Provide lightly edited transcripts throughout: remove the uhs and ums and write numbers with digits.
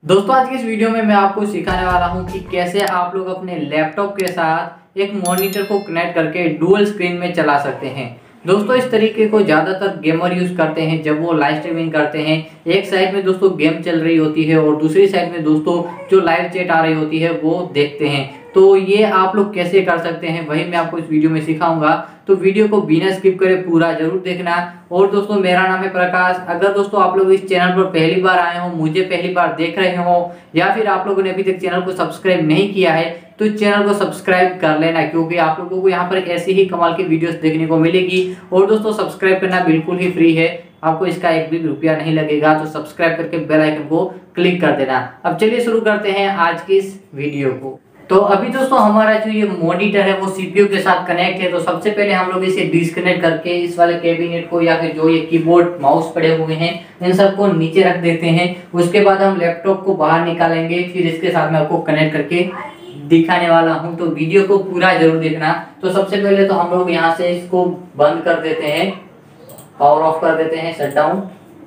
दोस्तों आज की इस वीडियो में मैं आपको सिखाने वाला हूं कि कैसे आप लोग अपने लैपटॉप के साथ एक मॉनिटर को कनेक्ट करके डुअल स्क्रीन में चला सकते हैं। दोस्तों इस तरीके को ज़्यादातर गेमर यूज़ करते हैं जब वो लाइव स्ट्रीमिंग करते हैं। एक साइड में दोस्तों गेम चल रही होती है और दूसरी साइड में दोस्तों जो लाइव चैट आ रही होती है वो देखते हैं। तो ये आप लोग कैसे कर सकते हैं वही मैं आपको इस वीडियो में सिखाऊंगा। तो वीडियो को बिना स्किप करे पूरा जरूर देखना। और दोस्तों मेरा नाम है प्रकाश। अगर दोस्तों आप लोग इस चैनल पर पहली बार आए हो, मुझे पहली बार देख रहे हो या फिर आप लोगों ने अभी तक चैनल को सब्सक्राइब नहीं किया है तो चैनल को सब्सक्राइब कर लेना, क्योंकि आप लोगों को यहाँ पर ऐसी ही कमाल की वीडियोस देखने को मिलेगी। और दोस्तों सब्सक्राइब करना बिल्कुल ही फ्री है, आपको इसका एक भी रुपया नहीं लगेगा। तो सब्सक्राइब करके बेल आइकन को क्लिक कर देना। अब चलिए शुरू करते हैं आज की इस वीडियो को। तो अभी दोस्तों हमारा जो ये मॉनिटर है वो सीपीयू के साथ कनेक्ट है। तो सबसे पहले हम लोग इसे डिस्कनेक्ट करके इस वाले कैबिनेट को या फिर जो ये कीबोर्ड माउस पड़े हुए हैं इन सबको नीचे रख देते हैं। उसके बाद हम लैपटॉप को बाहर निकालेंगे, फिर इसके साथ मैं आपको कनेक्ट करके दिखाने वाला हूं। तो वीडियो को पूरा जरूर देखना। तो सबसे पहले तो हम लोग यहाँ से इसको बंद कर देते हैं, पावर ऑफ कर देते हैं, शट डाउन।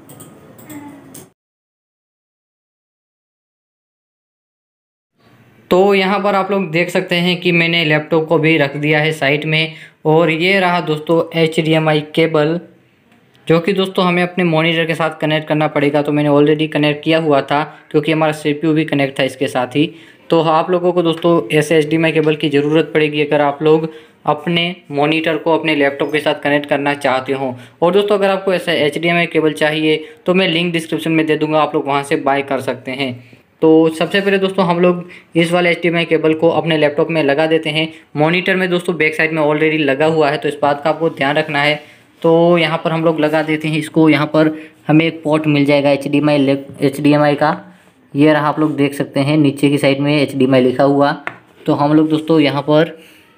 तो यहाँ पर आप लोग देख सकते हैं कि मैंने लैपटॉप को भी रख दिया है साइड में। और ये रहा दोस्तों HDMI केबल, जो कि दोस्तों हमें अपने मॉनिटर के साथ कनेक्ट करना पड़ेगा। तो मैंने ऑलरेडी कनेक्ट किया हुआ था क्योंकि हमारा CPU भी कनेक्ट था इसके साथ ही। तो आप लोगों को दोस्तों ऐसे HDMI केबल की ज़रूरत पड़ेगी अगर आप लोग अपने मॉनिटर को अपने लैपटॉप के साथ कनेक्ट करना चाहते हो। और दोस्तों अगर आपको ऐसा HDMI केबल चाहिए तो मैं लिंक डिस्क्रिप्शन में दे दूँगा, आप लोग वहाँ से बाय कर सकते हैं। तो सबसे पहले दोस्तों हम लोग इस वाले HDMI केबल को अपने लैपटॉप में लगा देते हैं। मॉनिटर में दोस्तों बैक साइड में ऑलरेडी लगा हुआ है, तो इस बात का आपको ध्यान रखना है। तो यहाँ पर हम लोग लगा देते हैं इसको। यहाँ पर हमें एक पोर्ट मिल जाएगा HDMI का। ये रहा, आप लोग देख सकते हैं नीचे की साइड में HDMI लिखा हुआ। तो हम लोग दोस्तों यहाँ पर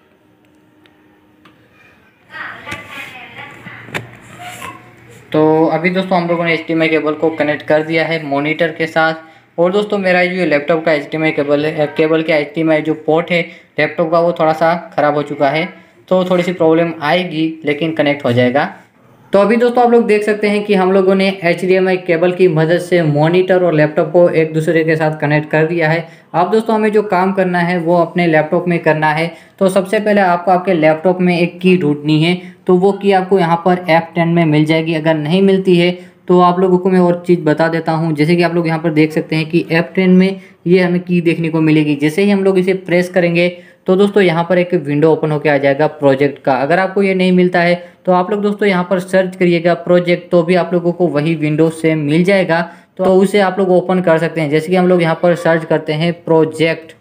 तो अभी दोस्तों हम लोगों ने HDMI केबल को कनेक्ट कर दिया है मॉनिटर के साथ। और दोस्तों मेरा जो लैपटॉप का HDMI केबल है, केबल का HDMI जो पोर्ट है लैपटॉप का वो थोड़ा सा ख़राब हो चुका है, तो थोड़ी सी प्रॉब्लम आएगी लेकिन कनेक्ट हो जाएगा। तो अभी दोस्तों आप लोग देख सकते हैं कि हम लोगों ने HDMI केबल की मदद से मॉनिटर और लैपटॉप को एक दूसरे के साथ कनेक्ट कर दिया है। अब दोस्तों हमें जो काम करना है वो अपने लैपटॉप में करना है। तो सबसे पहले आपको आपके लैपटॉप में एक की ढूंढनी है। तो वो की आपको यहाँ पर F10 में मिल जाएगी। अगर नहीं मिलती है तो आप लोगों को मैं और चीज़ बता देता हूँ। जैसे कि आप लोग यहाँ पर देख सकते हैं कि F10 में ये हमें की देखने को मिलेगी। जैसे ही हम लोग इसे प्रेस करेंगे तो दोस्तों यहाँ पर एक विंडो ओपन होकर आ जाएगा प्रोजेक्ट का। अगर आपको ये नहीं मिलता है तो आप लोग दोस्तों यहाँ पर सर्च करिएगा प्रोजेक्ट, तो भी आप लोगों को वही विंडो से मिल जाएगा। तो उसे आप लोग ओपन कर सकते हैं। जैसे कि हम लोग यहाँ पर सर्च करते हैं प्रोजेक्ट,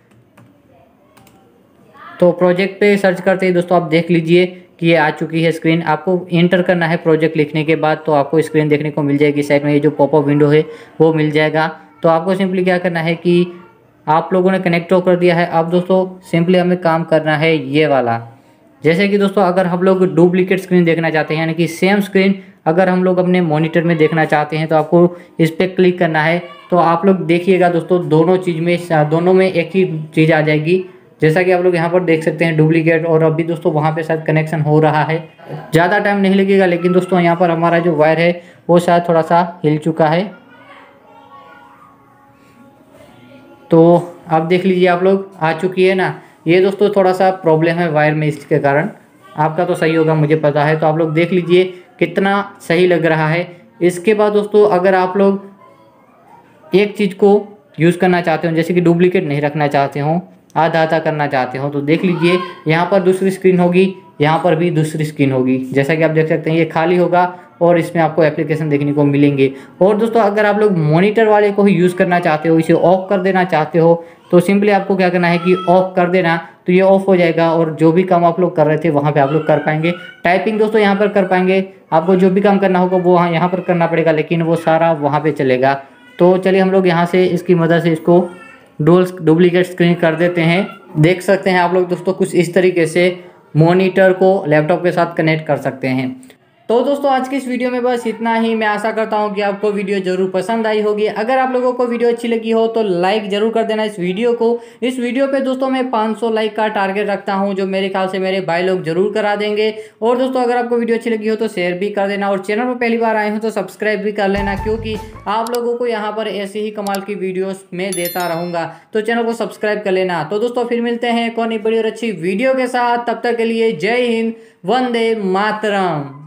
तो प्रोजेक्ट पे सर्च करते ही दोस्तों आप देख लीजिए कि ये आ चुकी है स्क्रीन। आपको इंटर करना है प्रोजेक्ट लिखने के बाद, तो आपको स्क्रीन देखने को मिल जाएगी। साइड में ये जो पॉपअप विंडो है वो मिल जाएगा। तो आपको सिंपली क्या करना है कि आप लोगों ने कनेक्ट तो कर दिया है। अब दोस्तों सिंपली हमें काम करना है ये वाला। जैसे कि दोस्तों अगर हम लोग डुप्लीकेट स्क्रीन देखना चाहते हैं, यानी कि सेम स्क्रीन अगर हम लोग अपने मॉनिटर में देखना चाहते हैं, तो आपको इस पर क्लिक करना है। तो आप लोग देखिएगा दोस्तों दोनों में एक ही चीज़ आ जाएगी। जैसा कि आप लोग यहाँ पर देख सकते हैं डुप्लीकेट, और अभी दोस्तों वहाँ पे शायद कनेक्शन हो रहा है। ज़्यादा टाइम नहीं लगेगा, लेकिन दोस्तों यहाँ पर हमारा जो वायर है वो शायद थोड़ा सा हिल चुका है। तो आप देख लीजिए, आप लोग आ चुकी है ना। ये दोस्तों थोड़ा सा प्रॉब्लम है वायर में, इसके कारण। आपका तो सही होगा मुझे पता है। तो आप लोग देख लीजिए कितना सही लग रहा है। इसके बाद दोस्तों अगर आप लोग एक चीज़ को यूज़ करना चाहते हो, जैसे कि डुप्लीकेट नहीं रखना चाहते हो, आधा आधा करना चाहते हो, तो देख लीजिए यहाँ पर दूसरी स्क्रीन होगी, यहाँ पर भी दूसरी स्क्रीन होगी। जैसा कि आप देख सकते हैं ये खाली होगा और इसमें आपको एप्लीकेशन देखने को मिलेंगे। और दोस्तों अगर आप लोग मॉनिटर वाले को ही यूज़ करना चाहते हो, इसे ऑफ कर देना चाहते हो, तो सिंपली आपको क्या करना है कि ऑफ कर देना। तो ये ऑफ हो जाएगा और जो भी काम आप लोग कर रहे थे वहाँ पे आप लोग कर पाएंगे। टाइपिंग दोस्तों यहाँ पर कर पाएंगे। आपको जो भी काम करना होगा वो यहाँ पर करना पड़ेगा, लेकिन वो सारा वहाँ पर चलेगा। तो चलिए हम लोग यहाँ से इसकी मदद से इसको डुप्लीकेट स्क्रीन कर देते हैं। देख सकते हैं आप लोग दोस्तों कुछ इस तरीके से मॉनिटर को लैपटॉप के साथ कनेक्ट कर सकते हैं। तो दोस्तों आज की इस वीडियो में बस इतना ही। मैं आशा करता हूँ कि आपको वीडियो जरूर पसंद आई होगी। अगर आप लोगों को वीडियो अच्छी लगी हो तो लाइक जरूर कर देना इस वीडियो को। इस वीडियो पे दोस्तों मैं 500 लाइक का टारगेट रखता हूँ, जो मेरे ख्याल से मेरे भाई लोग जरूर करा देंगे। और दोस्तों अगर आपको वीडियो अच्छी लगी हो तो शेयर भी कर देना, और चैनल पर पहली बार आए हो तो सब्सक्राइब भी कर लेना, क्योंकि आप लोगों को यहाँ पर ऐसे ही कमाल की वीडियोस में देता रहूंगा। तो चैनल को सब्सक्राइब कर लेना। तो दोस्तों फिर मिलते हैं एक और नई बड़ी और अच्छी वीडियो के साथ। तब तक के लिए जय हिंद, वंदे मातरम।